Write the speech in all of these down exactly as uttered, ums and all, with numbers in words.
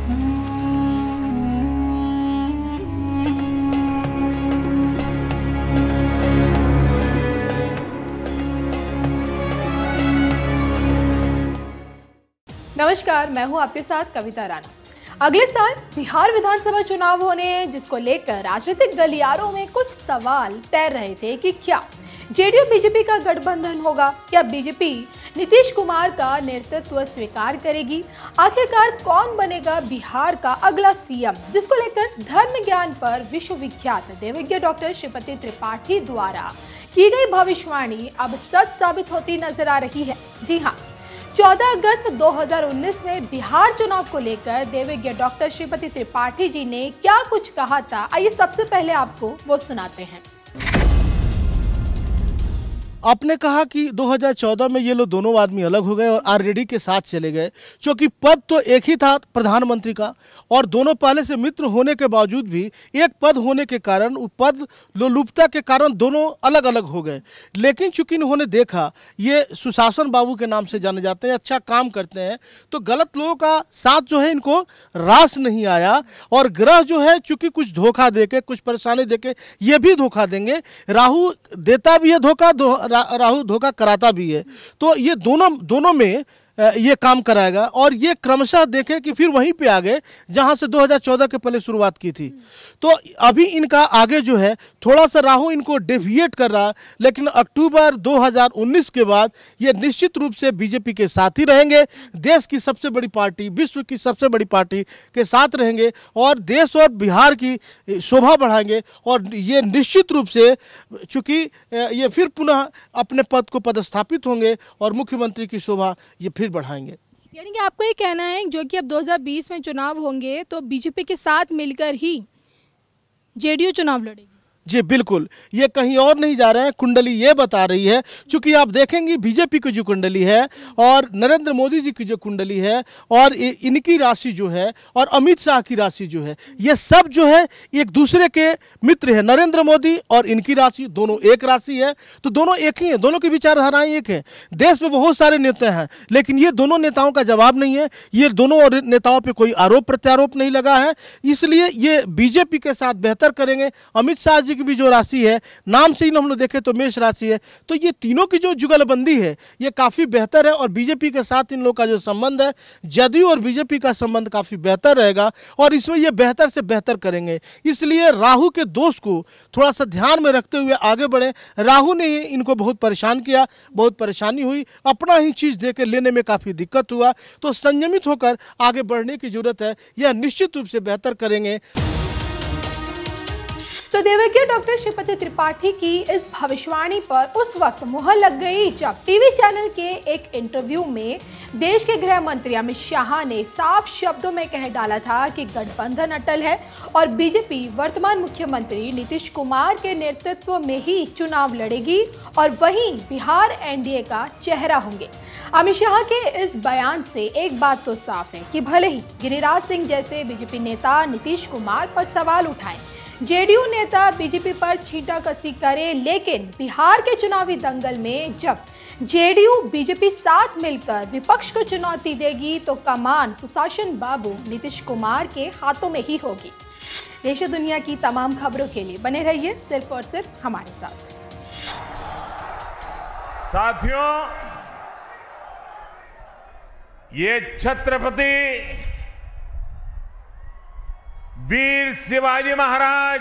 नमस्कार, मैं हूं आपके साथ कविता राणा। अगले साल बिहार विधानसभा चुनाव होने हैं, जिसको लेकर राजनीतिक गलियारों में कुछ सवाल तैर रहे थे कि क्या जेडीयू बीजेपी का गठबंधन होगा, क्या बीजेपी नीतीश कुमार का नेतृत्व स्वीकार करेगी, आखिरकार कौन बनेगा बिहार का अगला सीएम, जिसको लेकर धर्म ज्ञान पर विश्वविख्यात देवज्ञ डॉक्टर श्रीपति त्रिपाठी द्वारा की गई भविष्यवाणी अब सच साबित होती नजर आ रही है। जी हाँ, चौदह अगस्त दो हज़ार उन्नीस में बिहार चुनाव को लेकर देवज्ञ डॉक्टर श्रीपति त्रिपाठी जी ने क्या कुछ कहा था, आइए सबसे पहले आपको वो सुनाते हैं। आपने कहा कि दो हज़ार चौदह में ये लोग दोनों आदमी अलग हो गए और आरजेडी के साथ चले गए, क्योंकि पद तो एक ही था प्रधानमंत्री का, और दोनों पहले से मित्र होने के बावजूद भी एक पद होने के कारण पद लोलुपता के कारण दोनों अलग अलग हो गए। लेकिन चूंकि इन्होंने देखा ये सुशासन बाबू के नाम से जाने जाते हैं, अच्छा काम करते हैं, तो गलत लोगों का साथ जो है इनको रास नहीं आया, और ग्रह जो है चूंकि कुछ धोखा देके कुछ परेशानी देके ये भी धोखा देंगे, राहु देता भी है धोखा, राहु धोखा कराता भी है, तो ये दोनों दोनों में ये काम कराएगा। और ये क्रमशः देखें कि फिर वहीं पे आ गए जहां से दो हज़ार चौदह के पहले शुरुआत की थी। तो अभी इनका आगे जो है थोड़ा सा राहु इनको डेविएट कर रहा है, लेकिन अक्टूबर दो हज़ार उन्नीस के बाद ये निश्चित रूप से बीजेपी के साथ ही रहेंगे, देश की सबसे बड़ी पार्टी, विश्व की सबसे बड़ी पार्टी के साथ रहेंगे और देश और बिहार की शोभा बढ़ाएंगे। और ये निश्चित रूप से चूंकि ये फिर पुनः अपने पद को पदस्थापित होंगे और मुख्यमंत्री की शोभा ये फिर बढ़ाएंगे। यानी कि आपको ये कहना है जो कि अब दो हज़ार बीस में चुनाव होंगे तो बीजेपी के साथ मिलकर ही जेडीयू चुनाव लड़ेगी? जी बिल्कुल, ये कहीं और नहीं जा रहे हैं, कुंडली ये बता रही है। क्योंकि आप देखेंगे बीजेपी की जो कुंडली है और नरेंद्र मोदी जी की जो कुंडली है और इनकी राशि जो है और अमित शाह की राशि जो है, ये सब जो है एक दूसरे के मित्र है। नरेंद्र मोदी और इनकी राशि दोनों एक राशि है, तो दोनों एक ही है, दोनों की विचारधाराएं एक है। देश में बहुत सारे नेता हैं, लेकिन ये दोनों नेताओं का जवाब नहीं है, ये दोनों नेताओं पर कोई आरोप प्रत्यारोप नहीं लगा है, इसलिए ये बीजेपी के साथ बेहतर करेंगे। अमित शाह जी की भी जो राशि है, नाम से ही हम लोग देखें तो मेष राशि है, तो ये तीनों की जो जुगलबंदी है ये काफी बेहतर है। और बीजेपी के साथ इन लोग का जो संबंध है, जदयू और बीजेपी का संबंध काफी बेहतर रहेगा और इसमें ये बेहतर से बेहतर करेंगे। इसलिए राहु के दोष को थोड़ा सा ध्यान में रखते हुए आगे बढ़े। राहु ने इनको बहुत परेशान किया, बहुत परेशानी हुई, अपना ही चीज देकर लेने में काफी दिक्कत हुआ, तो संयमित होकर आगे बढ़ने की जरूरत है, यह निश्चित रूप से बेहतर करेंगे। तो देवज्ञ डॉक्टर श्रीपति त्रिपाठी की इस भविष्यवाणी पर उस वक्त मुहर लग गई जब टीवी चैनल के एक इंटरव्यू में देश के गृह मंत्री अमित शाह ने साफ शब्दों में कह डाला था कि गठबंधन अटल है और बीजेपी वर्तमान मुख्यमंत्री नीतीश कुमार के नेतृत्व में ही चुनाव लड़ेगी और वहीं बिहार एनडीए का चेहरा होंगे। अमित शाह के इस बयान से एक बात तो साफ है कि भले ही गिरिराज सिंह जैसे बीजेपी नेता नीतीश कुमार पर सवाल उठाएं, जेडीयू नेता बीजेपी पर छींटाकसी करे, लेकिन बिहार के चुनावी दंगल में जब जेडीयू बीजेपी साथ मिलकर विपक्ष को चुनौती देगी तो कमान सुशासन बाबू नीतीश कुमार के हाथों में ही होगी। देश दुनिया की तमाम खबरों के लिए बने रहिए सिर्फ और सिर्फ हमारे साथ। साथियों, ये छत्रपति वीर शिवाजी महाराज,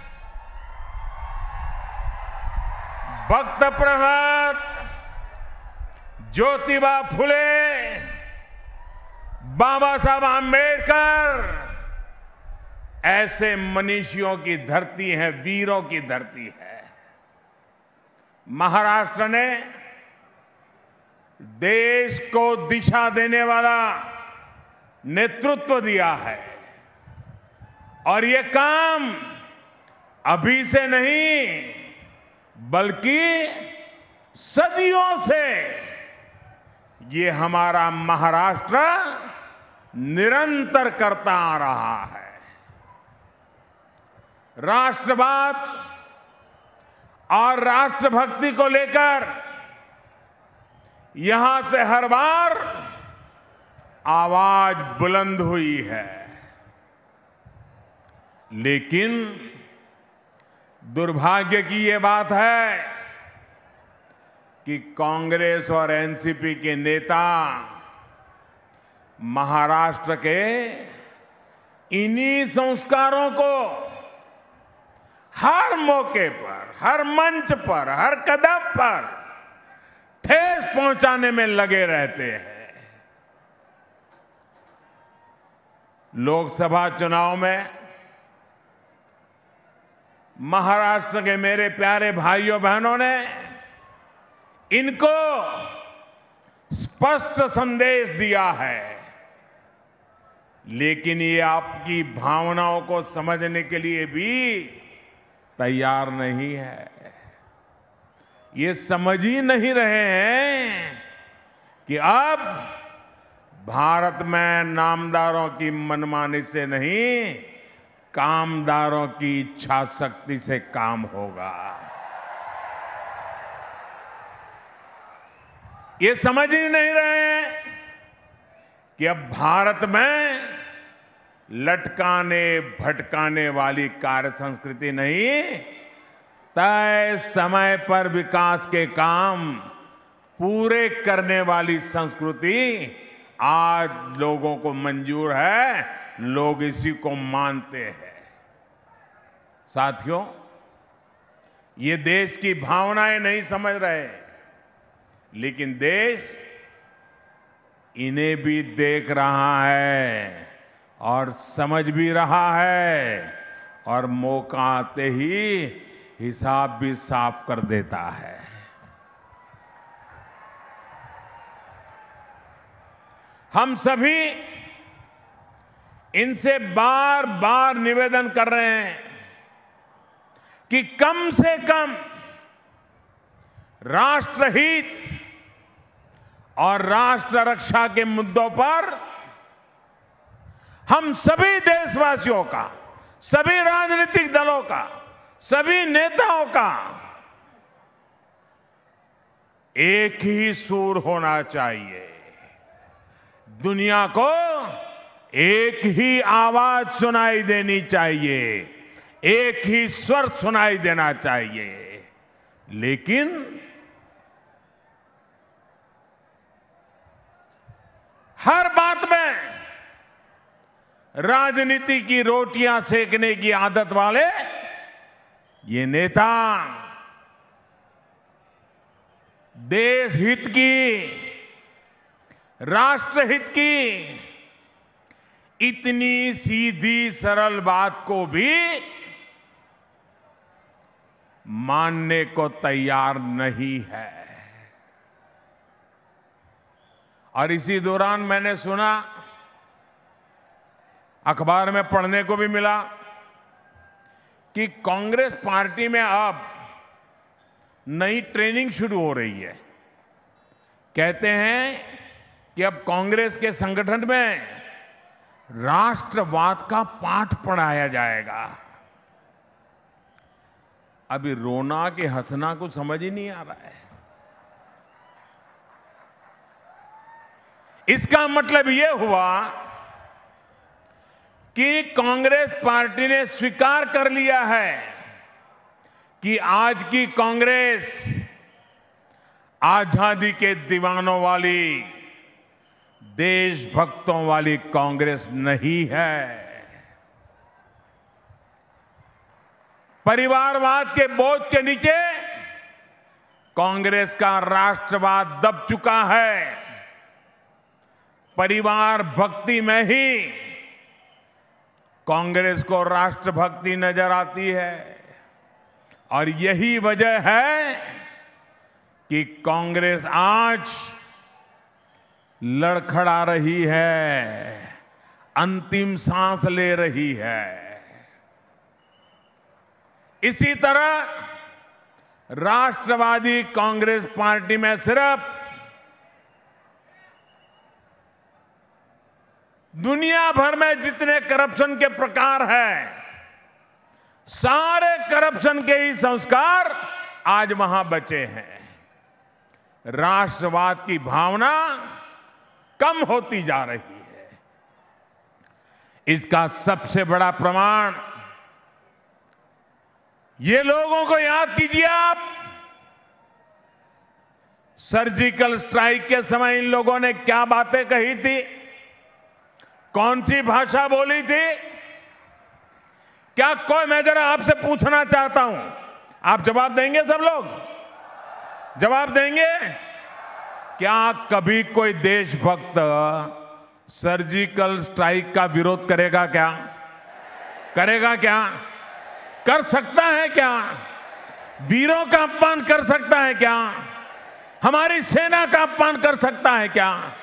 भक्त प्रहलाद, ज्योतिबा फुले, बाबा साहब आंबेडकर, ऐसे मनीषियों की धरती है, वीरों की धरती है। महाराष्ट्र ने देश को दिशा देने वाला नेतृत्व दिया है और ये काम अभी से नहीं बल्कि सदियों से ये हमारा महाराष्ट्र निरंतर करता आ रहा है। राष्ट्रवाद और राष्ट्रभक्ति को लेकर यहां से हर बार आवाज बुलंद हुई है। लेकिन दुर्भाग्य की ये बात है कि कांग्रेस और एनसीपी के नेता महाराष्ट्र के इन्हीं संस्कारों को हर मौके पर, हर मंच पर, हर कदम पर ठेस पहुंचाने में लगे रहते हैं। लोकसभा चुनाव में महाराष्ट्र के मेरे प्यारे भाइयों बहनों ने इनको स्पष्ट संदेश दिया है, लेकिन ये आपकी भावनाओं को समझने के लिए भी तैयार नहीं है। ये समझ ही नहीं रहे हैं कि अब भारत में नामदारों की मनमानी से नहीं, कामदारों की इच्छा शक्ति से काम होगा। ये समझ ही नहीं रहे हैं कि अब भारत में लटकाने भटकाने वाली कार्य संस्कृति नहीं, तय समय पर विकास के काम पूरे करने वाली संस्कृति आज लोगों को मंजूर है, लोग इसी को मानते हैं। साथियों, ये देश की भावनाएं नहीं समझ रहे, लेकिन देश इन्हें भी देख रहा है और समझ भी रहा है, और मौका आते ही हिसाब भी साफ कर देता है। हम सभी इनसे बार बार निवेदन कर रहे हैं कि कम से कम राष्ट्रहित और राष्ट्र रक्षा के मुद्दों पर हम सभी देशवासियों का, सभी राजनीतिक दलों का, सभी नेताओं का एक ही सुर होना चाहिए। दुनिया को एक ही आवाज सुनाई देनी चाहिए, एक ही स्वर सुनाई देना चाहिए। लेकिन हर बात में राजनीति की रोटियां सेकने की आदत वाले ये नेता देश हित की, राष्ट्रहित की इतनी सीधी सरल बात को भी मानने को तैयार नहीं है। और इसी दौरान मैंने सुना, अखबार में पढ़ने को भी मिला कि कांग्रेस पार्टी में अब नई ट्रेनिंग शुरू हो रही है। कहते हैं कि अब कांग्रेस के संगठन में राष्ट्रवाद का पाठ पढ़ाया जाएगा। अभी रोना कि हंसना कुछ समझ ही नहीं आ रहा है। इसका मतलब यह हुआ कि कांग्रेस पार्टी ने स्वीकार कर लिया है कि आज की कांग्रेस आजादी के दीवानों वाली, देशभक्तों वाली कांग्रेस नहीं है। परिवारवाद के बोझ के नीचे कांग्रेस का राष्ट्रवाद दब चुका है। परिवार भक्ति में ही कांग्रेस को राष्ट्रभक्ति नजर आती है, और यही वजह है कि कांग्रेस आज लड़खड़ा रही है, अंतिम सांस ले रही है। इसी तरह राष्ट्रवादी कांग्रेस पार्टी में सिर्फ दुनिया भर में जितने करप्शन के प्रकार हैं, सारे करप्शन के ही संस्कार आज वहां बचे हैं। राष्ट्रवाद की भावना कम होती जा रही है। इसका सबसे बड़ा प्रमाण ये लोगों को याद कीजिए आप। सर्जिकल स्ट्राइक के समय इन लोगों ने क्या बातें कही थी, कौन सी भाषा बोली थी? क्या कोई, मैं जरा आपसे पूछना चाहता हूं, आप जवाब देंगे? सब लोग जवाब देंगे? क्या कभी कोई देशभक्त सर्जिकल स्ट्राइक का विरोध करेगा? क्या करेगा? क्या कर सकता है? क्या वीरों का अपमान कर सकता है? क्या हमारी सेना का अपमान कर सकता है? क्या